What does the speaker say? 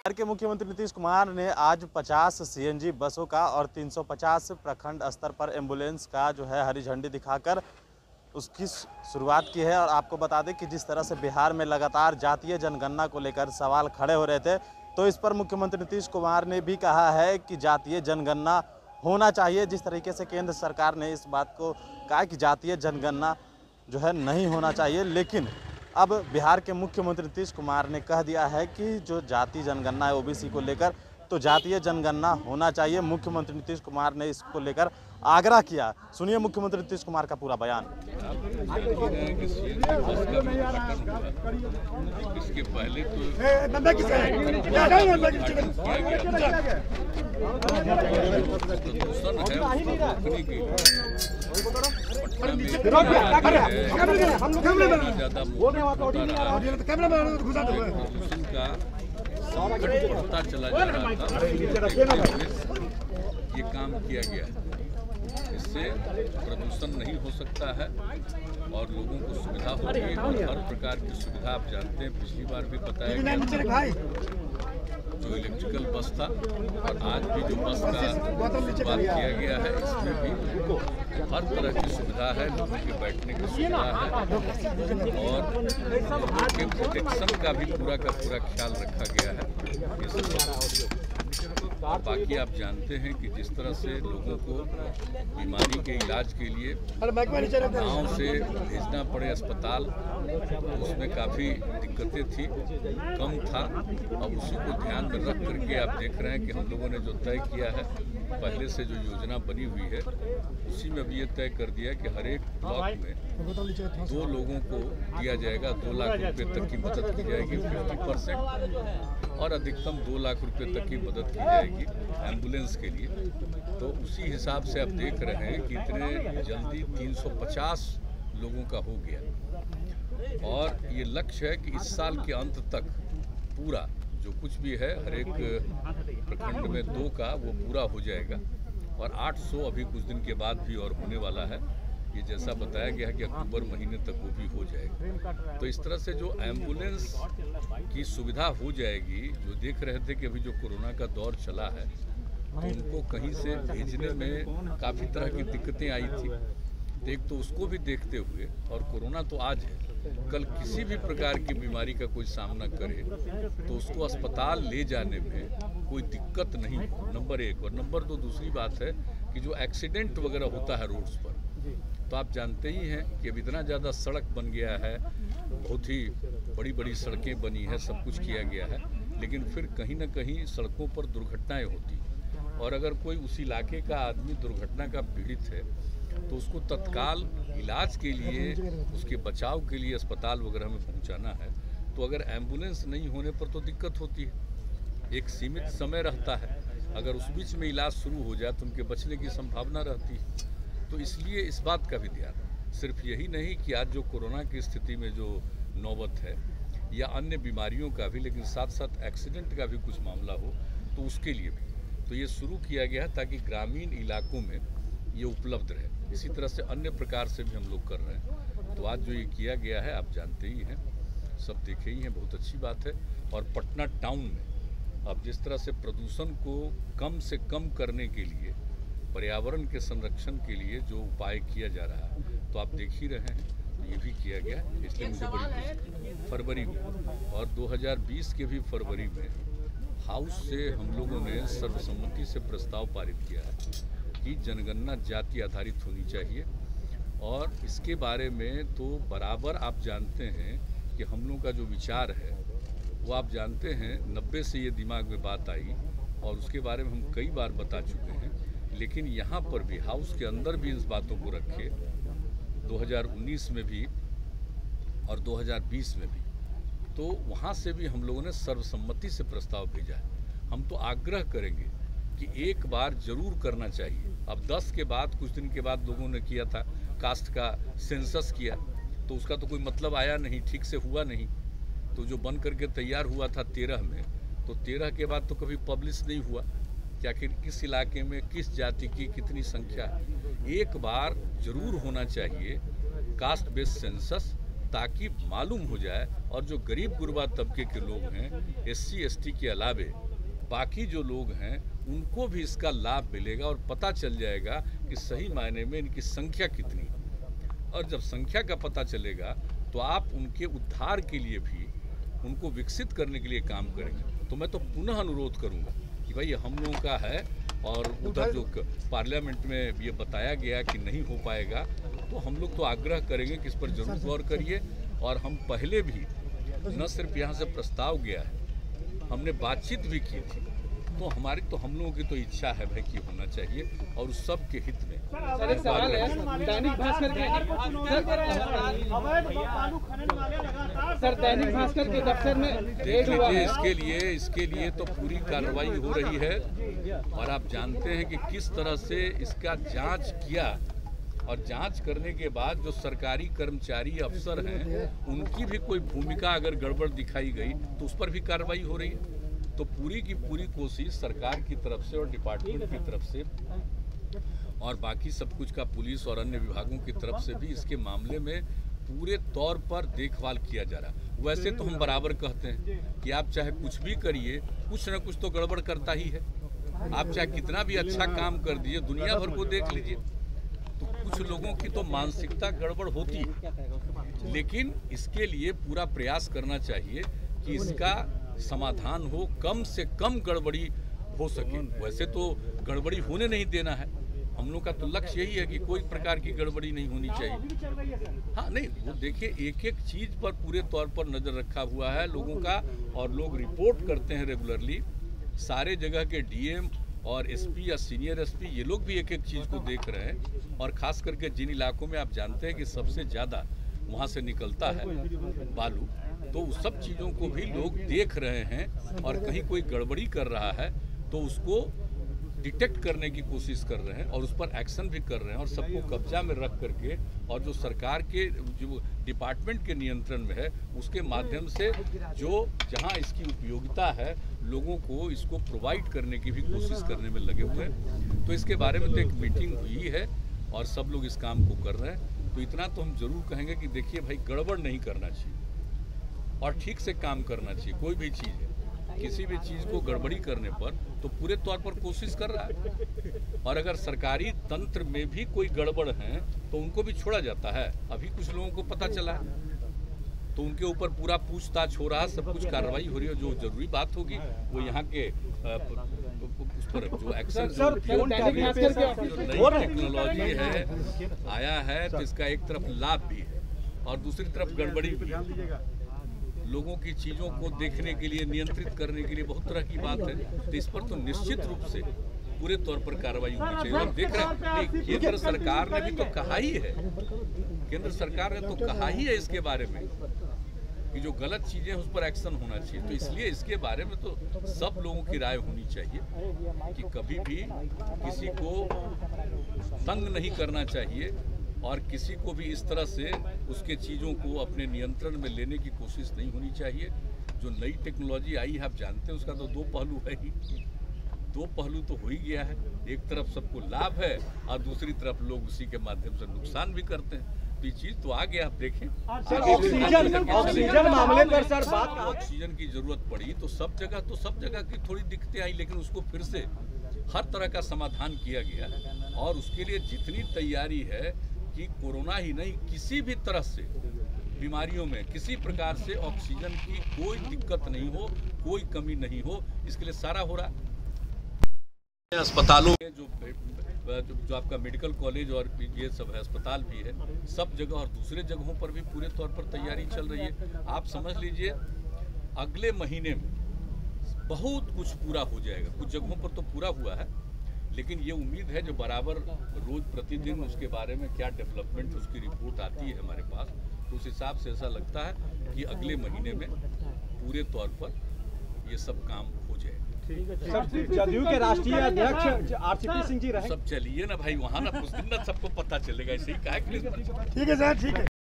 बिहार के मुख्यमंत्री नीतीश कुमार ने आज 50 सीएनजी बसों का और 350 प्रखंड स्तर पर एम्बुलेंस का जो है हरी झंडी दिखाकर उसकी शुरुआत की है। और आपको बता दें कि जिस तरह से बिहार में लगातार जातीय जनगणना को लेकर सवाल खड़े हो रहे थे, तो इस पर मुख्यमंत्री नीतीश कुमार ने भी कहा है कि जातीय जनगणना होना चाहिए। जिस तरीके से केंद्र सरकार ने इस बात को कहा कि जातीय जनगणना जो है नहीं होना चाहिए, लेकिन अब बिहार के मुख्यमंत्री नीतीश कुमार ने कह दिया है कि जो जाति जनगणना है ओबीसी को लेकर, तो जातीय जनगणना होना चाहिए। मुख्यमंत्री नीतीश कुमार ने इसको लेकर आग्रह किया। सुनिए मुख्यमंत्री नीतीश कुमार का पूरा बयान। इसके पहले तो बढ़ता चला जा रहा था, ये काम किया गया है। इससे प्रदूषण नहीं हो सकता है और लोगों को सुविधा होगी। और हर प्रकार की सुविधा आप जानते हैं, पिछली बार भी बताया गया जो इलेक्ट्रिकल बस था, और आज भी जो बस का बात किया गया है, इसमें भी हर तरह की सुविधा है। लोगों के बैठने की सुविधा है और लोगों के प्रोटेक्शन का भी पूरा का पूरा ख्याल रखा गया है। और बाकी आप जानते हैं कि जिस तरह से लोगों को बीमारी के इलाज के लिए गांव से भेजना पड़े अस्पताल, तो उसमें काफ़ी दिक्कतें थी, कम था। अब उसी को ध्यान में रख करके आप देख रहे हैं कि हम लोगों ने जो तय किया है, पहले से जो योजना बनी हुई है, उसी में भी ये तय कर दिया कि हर एक ब्लॉक में 2 लोगों को दिया जाएगा, 2 लाख रुपए तक की मदद की जाएगी 50%, और अधिकतम 2 लाख रुपए तक की मदद की जाएगी एम्बुलेंस के लिए। तो उसी हिसाब से आप देख रहे हैं कि इतने जल्दी 350 लोगों का हो गया। और ये लक्ष्य है कि इस साल के अंत तक पूरा जो कुछ भी है हर एक प्रखंड में 2 का वो पूरा हो जाएगा। और 800 अभी कुछ दिन के बाद भी और होने वाला है। ये जैसा बताया गया है कि अक्टूबर महीने तक वो भी हो जाएगा। तो इस तरह से जो एम्बुलेंस की सुविधा हो जाएगी, जो देख रहे थे कि अभी जो कोरोना का दौर चला है, तो उनको कहीं से भेजने में काफ़ी तरह की दिक्कतें आई थी। एक तो उसको भी देखते हुए, और कोरोना तो आज है, कल किसी भी प्रकार की बीमारी का कोई सामना करे तो उसको अस्पताल ले जाने में कोई दिक्कत नहीं हो, नंबर 1। और नंबर 2 दूसरी बात है कि जो एक्सीडेंट वगैरह होता है रोड्स पर, तो आप जानते ही हैं कि अब इतना ज़्यादा सड़क बन गया है, बहुत ही बड़ी बड़ी सड़कें बनी है, सब कुछ किया गया है, लेकिन फिर कहीं ना कहीं सड़कों पर दुर्घटनाएं होती। और अगर कोई उस इलाके का आदमी दुर्घटना का पीड़ित है, तो उसको तत्काल इलाज के लिए, उसके बचाव के लिए अस्पताल वगैरह में पहुंचाना है, तो अगर एम्बुलेंस नहीं होने पर तो दिक्कत होती है। एक सीमित समय रहता है, अगर उस बीच में इलाज शुरू हो जाए तो उनके बचने की संभावना रहती है। तो इसलिए इस बात का भी ध्यान, सिर्फ यही नहीं कि आज जो कोरोना की स्थिति में जो नौबत है या अन्य बीमारियों का भी, लेकिन साथ साथ एक्सीडेंट का भी कुछ मामला हो, तो उसके लिए भी तो ये शुरू किया गया है ताकि ग्रामीण इलाकों में ये उपलब्ध रहे। इसी तरह से अन्य प्रकार से भी हम लोग कर रहे हैं। तो आज जो ये किया गया है आप जानते ही हैं, सब देखे ही हैं, बहुत अच्छी बात है। और पटना टाउन में अब जिस तरह से प्रदूषण को कम से कम करने के लिए, पर्यावरण के संरक्षण के लिए जो उपाय किया जा रहा है, तो आप देख ही रहे हैं, ये भी किया गया। इसलिए मुझे बड़ी फरवरी में और 2020 के भी फरवरी में हाउस से हम लोगों ने सर्वसम्मति से प्रस्ताव पारित किया है कि जनगणना जाति आधारित होनी चाहिए। और इसके बारे में तो बराबर आप जानते हैं कि हम लोगों का जो विचार है वो आप जानते हैं, 90 से ये दिमाग में बात आई और उसके बारे में हम कई बार बता चुके हैं। लेकिन यहाँ पर भी हाउस के अंदर भी इस बातों को रखे, 2019 में भी और 2020 में भी, तो वहाँ से भी हम लोगों ने सर्वसम्मति से प्रस्ताव भेजा है। हम तो आग्रह करेंगे कि एक बार जरूर करना चाहिए। अब 10 के बाद कुछ दिन के बाद लोगों ने किया था कास्ट का सेंसस किया, तो उसका तो कोई मतलब आया नहीं, ठीक से हुआ नहीं। तो जो बन करके तैयार हुआ था 13 में, तो 13 के बाद तो कभी पब्लिश नहीं हुआ कि आखिर किस इलाके में किस जाति की कितनी संख्या है। एक बार जरूर होना चाहिए कास्ट बेस्ड सेंसस, ताकि मालूम हो जाए और जो गरीब गुरबा तबके के लोग हैं, SC ST के अलावे बाकी जो लोग हैं उनको भी इसका लाभ मिलेगा और पता चल जाएगा कि सही मायने में इनकी संख्या कितनी है। और जब संख्या का पता चलेगा तो आप उनके उद्धार के लिए भी, उनको विकसित करने के लिए काम करेंगे। तो मैं तो पुनः अनुरोध करूंगा कि भाई हम लोगों का है, और उधर जो पार्लियामेंट में ये बताया गया कि नहीं हो पाएगा, तो हम लोग तो आग्रह करेंगे कि इस पर जरूर गौर करिए। और हम पहले भी न सिर्फ यहाँ से प्रस्ताव गया है, हमने बातचीत भी की थी, तो हम लोगों की तो इच्छा है भाई कि होना चाहिए और उस सब के हित में। सर एक सवाल है, दैनिक भास्कर के दफ्तर में देख लीजिए, इसके लिए तो पूरी कार्रवाई हो रही है और आप जानते हैं कि किस तरह से इसका जांच किया, और जांच करने के बाद जो सरकारी कर्मचारी अफसर हैं उनकी भी कोई भूमिका अगर गड़बड़ दिखाई गई तो उस पर भी कार्रवाई हो रही है। तो पूरी की पूरी कोशिश सरकार की तरफ से और डिपार्टमेंट की तरफ से और बाकी सब कुछ का पुलिस और अन्य विभागों की तरफ से भी इसके मामले में पूरे तौर पर देखभाल किया जा रहा है। वैसे तो हम बराबर कहते हैं कि आप चाहे कुछ भी करिए, कुछ न कुछ तो गड़बड़ करता ही है। आप चाहे कितना भी अच्छा काम कर दीजिए, दुनिया भर को देख लीजिए, तो कुछ लोगों की तो मानसिकता गड़बड़ होती है। लेकिन इसके लिए पूरा प्रयास करना चाहिए कि इसका समाधान हो, कम से कम गड़बड़ी हो सके। वैसे तो गड़बड़ी होने नहीं देना है, हम लोग का तो लक्ष्य यही है कि कोई प्रकार की गड़बड़ी नहीं होनी चाहिए। हाँ नहीं, वो देखिए एक एक चीज पर पूरे तौर पर नजर रखा हुआ है लोगों का, और लोग रिपोर्ट करते हैं रेगुलरली। सारे जगह के DM और SP या सीनियर SP ये लोग भी एक एक चीज को देख रहे हैं, और खास करके जिन इलाकों में आप जानते हैं कि सबसे ज्यादा वहाँ से निकलता है बालू, तो उस सब चीज़ों को भी लोग देख रहे हैं और कहीं कोई गड़बड़ी कर रहा है तो उसको डिटेक्ट करने की कोशिश कर रहे हैं और उस पर एक्शन भी कर रहे हैं, और सबको कब्जा में रख करके और जो सरकार के जो डिपार्टमेंट के नियंत्रण में है उसके माध्यम से जो जहां इसकी उपयोगिता है लोगों को इसको प्रोवाइड करने की भी कोशिश करने में लगे हुए हैं। तो इसके बारे में तो एक मीटिंग हुई है और सब लोग इस काम को कर रहे हैं। तो इतना तो हम जरूर कहेंगे कि देखिए भाई, गड़बड़ नहीं करना चाहिए और ठीक से काम करना चाहिए। कोई भी चीज़ है, किसी भी चीज़ को गड़बड़ी करने पर तो पूरे तौर पर कोशिश कर रहा है, और अगर सरकारी तंत्र में भी कोई गड़बड़ है तो उनको भी छोड़ा जाता है। अभी कुछ लोगों को पता चला है तो उनके ऊपर पूरा पूछताछ हो रहा है, सब कुछ कार्रवाई हो रही है। जो जरूरी बात होगी वो यहाँ के उस पर जो एक्शन जो नई टेक्नोलॉजी है आया है, तो इसका एक तरफ लाभ भी है और दूसरी तरफ गड़बड़ी भी है। लोगों की चीज़ों को देखने के लिए, नियंत्रित करने के लिए बहुत तरह की बात है, तो इस पर तो निश्चित रूप से पूरे तौर पर कार्रवाई होनी चाहिए। और देख रहे हैं केंद्र सरकार ने भी तो कहा ही है, केंद्र सरकार ने तो कहा ही है इसके बारे में कि जो गलत चीज़ें हैं उस पर एक्शन होना चाहिए। तो इसलिए इसके बारे में तो सब लोगों की राय होनी चाहिए कि कभी भी किसी को तंग नहीं करना चाहिए और किसी को भी इस तरह से उसके चीज़ों को अपने नियंत्रण में लेने की कोशिश नहीं होनी चाहिए। जो नई टेक्नोलॉजी आई है आप जानते हैं उसका तो दो पहलू है ही, दो पहलू तो हो ही गया है। एक तरफ सबको लाभ है और दूसरी तरफ लोग उसी के माध्यम से नुकसान भी करते हैं। तो ये चीज़ तो आ गया, आप देखें ऑक्सीजन मामले पर सर बात, ऑक्सीजन की जरूरत पड़ी तो सब जगह की थोड़ी दिक्कतें आई, लेकिन उसको फिर से हर तरह का समाधान किया गया और उसके लिए जितनी तैयारी है कि कोरोना ही नहीं किसी भी तरह से बीमारियों में किसी प्रकार से ऑक्सीजन की कोई दिक्कत नहीं हो, कोई कमी नहीं हो, इसके लिए सारा हो रहा है। अस्पतालों में जो आपका मेडिकल कॉलेज और ये सब है, अस्पताल भी है, सब जगह और दूसरे जगहों पर भी पूरे तौर पर तैयारी चल रही है। आप समझ लीजिए अगले महीने में बहुत कुछ पूरा हो जाएगा। कुछ जगहों पर तो पूरा हुआ है, लेकिन ये उम्मीद है जो बराबर रोज प्रतिदिन उसके बारे में क्या डेवलपमेंट उसकी रिपोर्ट आती है हमारे पास, तो उस हिसाब से ऐसा लगता है कि अगले महीने में पूरे तौर पर ये सब काम हो जाएगा। जदयू के राष्ट्रीय अध्यक्ष RCP सिंह जी रहे। सब चलिए ना भाई, वहाँ ना उस दिन ना सबको पता चलेगा, ऐसे ही कहा। ठीक है सर, ठीक है।